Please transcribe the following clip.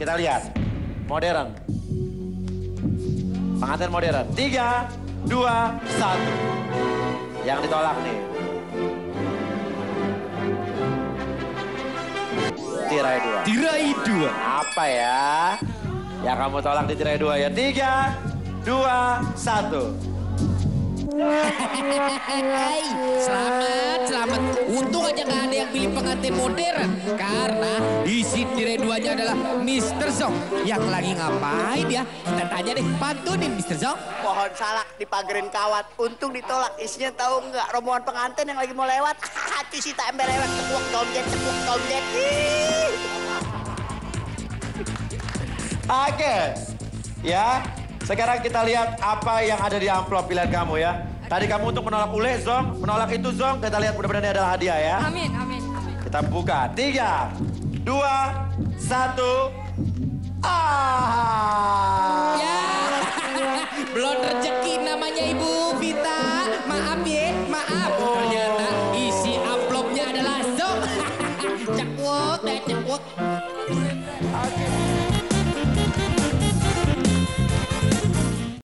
kita lihat. Modern. Pengantin modern. 3, 2, 1. Yang ditolak nih. Tirai 2. Tirai 2. Apa ya? Yang kamu tolak di tirai 2 ya. 3, 2, 1. Hai, selamat. Untung aja gak ada yang pilih pengantin modern. Karena di sini tirai 2-nya adalah Mr. Zong. Yang lagi ngapain ya? Kita tanya deh, pantunin Mr. Zong. Pohon salak dipagerin kawat. Untung ditolak. Isinya tahu nggak? Rombongan pengantin yang lagi mau lewat. Hati si tak ember lewat. Tepuk tomjet. Oke. Ya. Sekarang kita lihat apa yang ada di amplop pilihan kamu ya. Tadi kamu untuk menolak Ule, Zong. Menolak itu, Zong. Kita lihat mudah-mudahan ini adalah hadiah ya. Amin. Kita buka. 3, 2, 1. Ah! Ya, belum rezeki namanya Ibu Vita. Maaf ya, maaf. Ternyata isi amplopnya adalah Zong. Cekwok. Oke.